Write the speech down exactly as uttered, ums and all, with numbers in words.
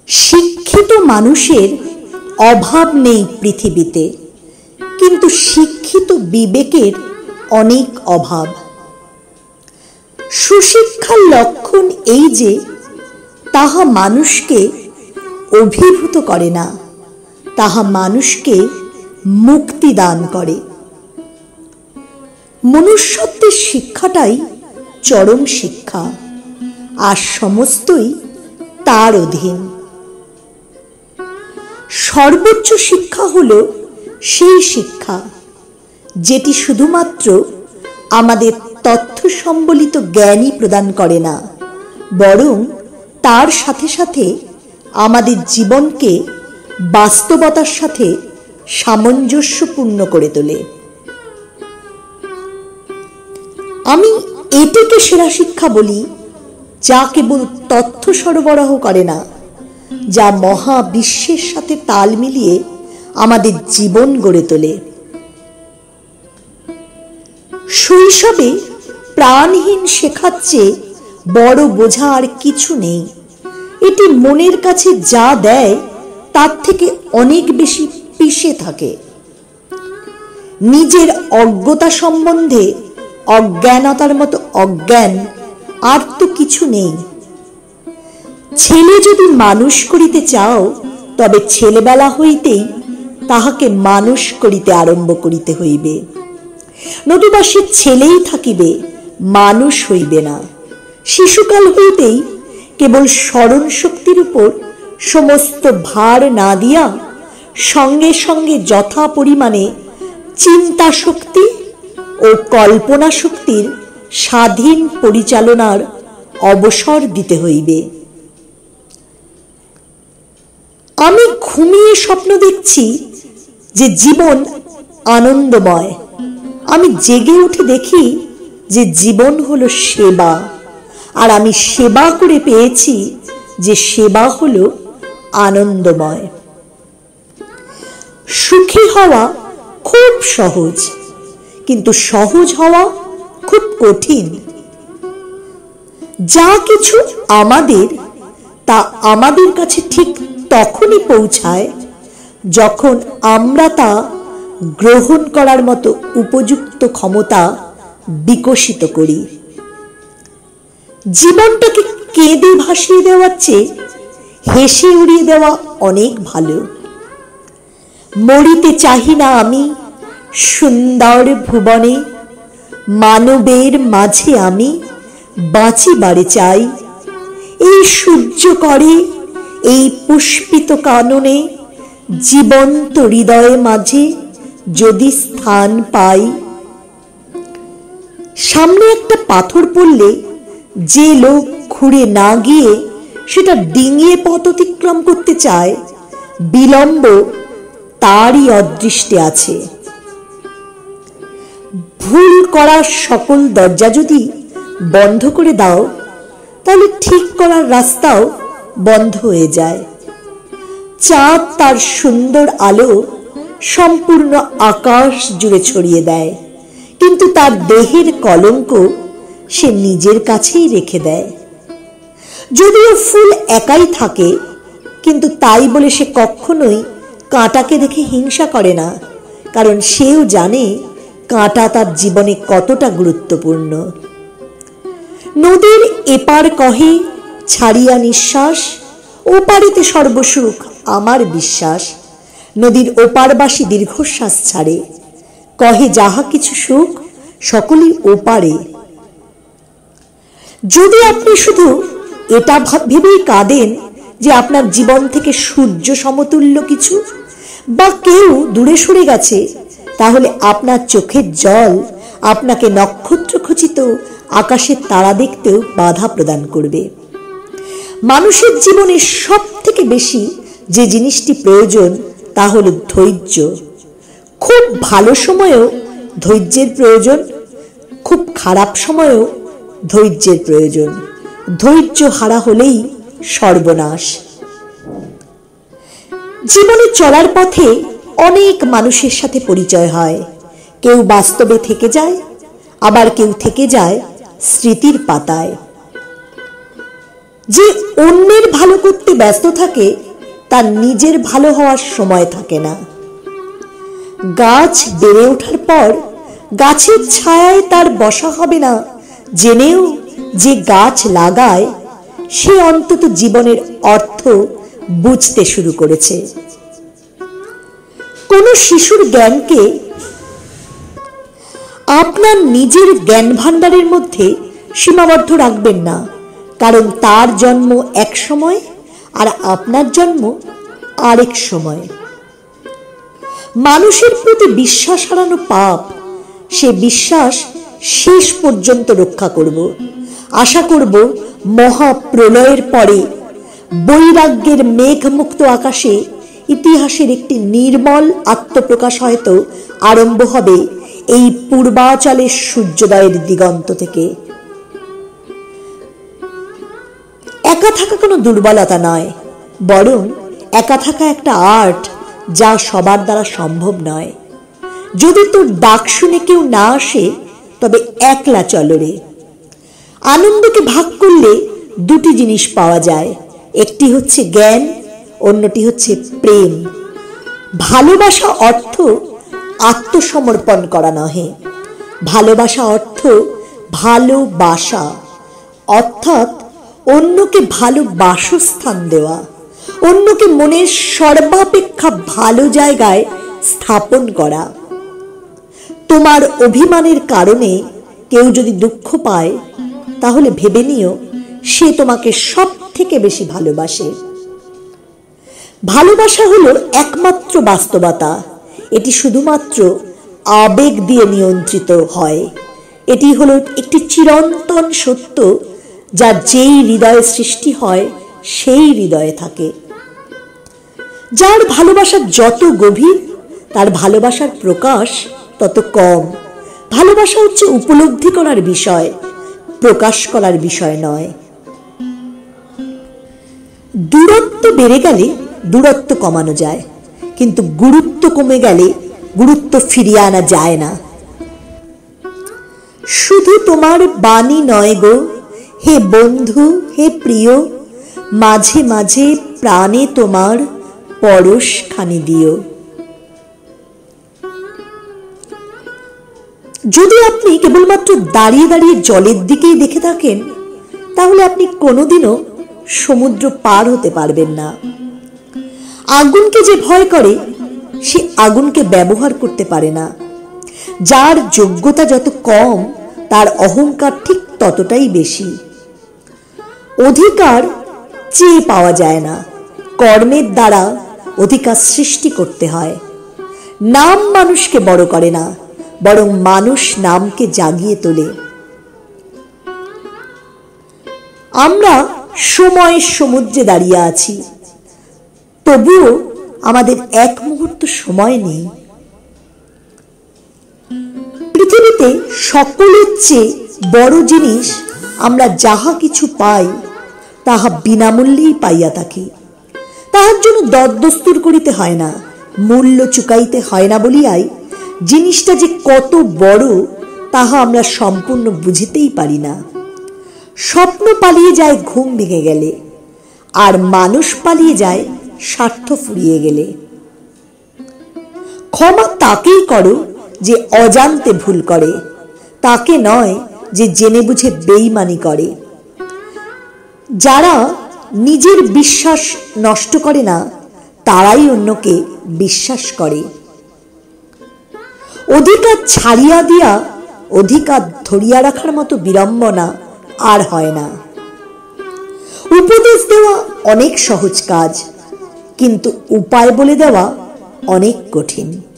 শিক্ষিত মানুষের অভাব নেই পৃথিবীতে, কিন্তু শিক্ষিত বিবেকের অনেক অভাব। সুশিক্ষার লক্ষণ এই যে তাহা মানুষকে অভিভূত করে না, তাহা মানুষকে মুক্তি দান করে। মনুষ্যত্বের শিক্ষাটাই চরম শিক্ষা, আর সমস্তই তার অধীন। সর্বোচ্চ শিক্ষা হলো সেই শিক্ষা যেটি শুধুমাত্র আমাদের তথ্য সম্বলিত জ্ঞানই প্রদান করে না, বরং তার সাথে সাথে আমাদের জীবনকে বাস্তবতার সাথে সামঞ্জস্যপূর্ণ করে তোলে। আমি এটিকে সেরা শিক্ষা বলি, যা কেবল তথ্য সরবরাহ করে না, যা মহাবিশ্বের সাথে তাল মিলিয়ে আমাদের জীবন গড়ে তোলে। শৈশবে প্রাণহীন শেখার চেয়ে বড় বোঝা আর কিছু নেই। এটি মনের কাছে যা দেয় তার থেকে অনেক বেশি পিষে থাকে। নিজের অজ্ঞতা সম্বন্ধে অজ্ঞানতার মতো অজ্ঞান আর তো কিছু নেই। ছেলে যদি মানুষ করিতে চাও, তবে ছেলেবেলা হইতেই তাহাকে মানুষ করিতে আরম্ভ করিতে হইবে, নতুবা সে ছেলেই থাকিবে, মানুষ হইবে না। শিশুকাল হইতেই কেবল স্মরণ শক্তির উপর সমস্ত ভার না দিয়া সঙ্গে সঙ্গে যথা পরিমাণে চিন্তা শক্তি ও কল্পনা শক্তির স্বাধীন পরিচালনার অবসর দিতে হইবে। আমি ঘুমিয়ে স্বপ্ন দেখছি যে জীবন আনন্দময়, আমি জেগে উঠে দেখি যে জীবন হলো সেবা, আর আমি সেবা করে পেয়েছি যে সেবা হলো আনন্দময়। সুখী হওয়া খুব সহজ, কিন্তু সহজ হওয়া খুব কঠিন। যা কিছু আমাদের, তা আমাদের কাছে ঠিক তখনই পৌঁছায় যখন আমরা তা গ্রহণ করার মতো উপযুক্ত ক্ষমতা বিকশিত করি। জীবনটাকে কেঁদে ভাসিয়ে দেওয়ার চেয়ে হেসে উড়িয়ে দেওয়া অনেক ভালো। মরিতে চাহি না আমি সুন্দর ভুবনে, মানবের মাঝে আমি বাঁচিবারে চাই। এই সূর্য করে এই পুষ্পিত কাননে, জীবন্ত হৃদয়ে মাঝে যদি স্থান পাই। সামনে একটা পাথর পড়লে যে লোক ঘুরে না গিয়ে সেটা ডিঙিয়ে পথ অতিক্রম করতে চায়, বিলম্ব তারই অদৃষ্টে আছে। ভুল করার সকল দরজা যদি বন্ধ করে দাও, তাহলে ঠিক করার রাস্তাও বন্ধ হয়ে যায়। চাঁদ তার সুন্দর আলো সম্পূর্ণ আকাশ জুড়ে ছড়িয়ে দেয়, কিন্তু তার দেহের কলঙ্ক সে নিজের কাছেই রেখে দেয়। যদিও ফুল একাই থাকে, কিন্তু তাই বলে সে কখনোই কাঁটাকে দেখে হিংসা করে না, কারণ সেও জানে কাঁটা তার জীবনে কতটা গুরুত্বপূর্ণ। নদীর এপার কহে ছাড়িয়া নিঃশ্বাস, ওপারেতে সর্বসুখ আমার বিশ্বাস। নদীর ওপারবাসী দীর্ঘশ্বাস ছাড়ে, কহে যাহা কিছু সুখ সকলই ওপারে। যদি আপনি শুধু এটা ভেবেই কাঁদেন যে আপনার জীবন থেকে সূর্য সমতুল্য কিছু বা কেউ দূরে সরে গেছে, তাহলে আপনার চোখের জল আপনাকে নক্ষত্র খচিত আকাশের তারা দেখতেও বাধা প্রদান করবে। মানুষের জীবনে সব থেকে বেশি যে জিনিসটি প্রয়োজন তা হলো ধৈর্য। খুব ভালো সময়েও ধৈর্যের প্রয়োজন, খুব খারাপ সময়েও ধৈর্যের প্রয়োজন। ধৈর্য হারা হলেই সর্বনাশ। জীবনে চলার পথে অনেক মানুষের সাথে পরিচয় হয়। কেউ বাস্তবে থেকে যায়, আবার কেউ থেকে যায় স্মৃতির পাতায়। যে অন্যের ভালো করতে ব্যস্ত থাকে তার নিজের ভালো হওয়ার সময় থাকে না। গাছ বেড়ে ওঠার পর গাছের ছায়ায় তার বসা হবে না জেনেও যে গাছ লাগায় সে অন্তত জীবনের অর্থ বুঝতে শুরু করেছে। কোন শিশুর জ্ঞানকে আপনার নিজের জ্ঞান ভাণ্ডারের মধ্যে সীমাবদ্ধ রাখবেন না, কারণ তার জন্ম এক সময় আর আপনার জন্ম আরেক সময়। মানুষের প্রতি বিশ্বাস হারানো পাপ, সে বিশ্বাস শেষ পর্যন্ত রক্ষা করব। আশা করব মহাপ্রলয়ের পরে বৈরাগ্যের মেঘমুক্ত আকাশে ইতিহাসের একটি নির্মল আত্মপ্রকাশ হয়তো আরম্ভ হবে এই পূর্বাচলের সূর্যোদয়ের দিগন্ত থেকে। একা থাকা কোনো দুর্বলতা নয়, বরং একা থাকা একটা আর্ট, যা সবার দ্বারা সম্ভব নয়। যদি তোর ডাক শুনে কেউ না আসে তবে একলা চলো রে। আনন্দকে ভাগ করলে দুটি জিনিস পাওয়া যায়, একটি হচ্ছে জ্ঞান, অন্যটি হচ্ছে প্রেম। ভালোবাসা অর্থ আত্মসমর্পণ করা নহে, ভালোবাসা অর্থ ভালোবাসা, অর্থাৎ অন্যকে ভালো বাসস্থান দেওয়া, অন্যকে মনের সর্বাপেক্ষা ভালো জায়গায় স্থাপন করা। তোমার অভিমানের কারণে কেউ যদি দুঃখ পায় তাহলে ভেবে নিও সে তোমাকে সব থেকে বেশি ভালোবাসে। ভালোবাসা হলো একমাত্র বাস্তবতা, এটি শুধুমাত্র আবেগ দিয়ে নিয়ন্ত্রিত হয়। এটি হলো একটি চিরন্তন সত্য, যা যেই হৃদয়ে সৃষ্টি হয় সেই হৃদয়ে থাকে। যার ভালোবাসা যত গভীর তার ভালোবাসার প্রকাশ তত কম। ভালোবাসা হচ্ছে উপলব্ধি করার বিষয়, প্রকাশ করার বিষয় নয়। দূরত্ব বেড়ে গেলে দূরত্ব কমানো যায়, কিন্তু গুরুত্ব কমে গেলে গুরুত্ব ফিরিয়ে আনা যায় না। শুধু তোমার বাণী নয় গো হে বন্ধু, হে প্রিয়, মাঝে মাঝে প্রাণে তোমার পরশ খানি দিও। যদি আপনি কেবলমাত্র দাঁড়িয়ে দাঁড়িয়ে জলের দিকেই দেখে থাকেন তাহলে আপনি কোনোদিনও সমুদ্র পার হতে পারবেন না। আগুনকে যে ভয় করে সে আগুনকে ব্যবহার করতে পারে না। যার যোগ্যতা যত কম তার অহংকার ঠিক ততটাই বেশি। অধিকার চেয়ে পাওয়া যায় না, কর্মের দ্বারা অধিকার সৃষ্টি করতে হয়। নাম মানুষকে বড় করে না, বরং মানুষ নামকে জাগিয়ে তোলে। আমরা সময়ের সমুদ্রে দাঁড়িয়ে আছি, তবুও আমাদের এক মুহূর্ত সময় নেই। পৃথিবীতে সকলের চেয়ে বড় জিনিস আমরা যাহা কিছু পাই তাহা বিনামূল্যেই পাইয়া থাকি। তাহার জন্য দরদস্তুর করিতে হয় না, মূল্য চুকাইতে হয় না বলিয়াই জিনিসটা যে কত বড় তাহা আমরা সম্পূর্ণ বুঝিতেই পারি না। স্বপ্ন পালিয়ে যায় ঘুম ভেঙে গেলে, আর মানুষ পালিয়ে যায় স্বার্থ ফুরিয়ে গেলে। ক্ষমা তাকেই করো যে অজান্তে ভুল করে, তাকে নয় যে জেনে বুঝে বেঈমানি করে। যারা নিজের বিশ্বাস নষ্ট করে না তারাই অন্যকে বিশ্বাস করে। অধিকার ছাড়িয়া দিয়া অধিকার ধরিয়া রাখার মতো বিড়ম্বনা আর হয় না। উপদেশ দেওয়া অনেক সহজ কাজ, কিন্তু উপায় বলে দেওয়া অনেক কঠিন।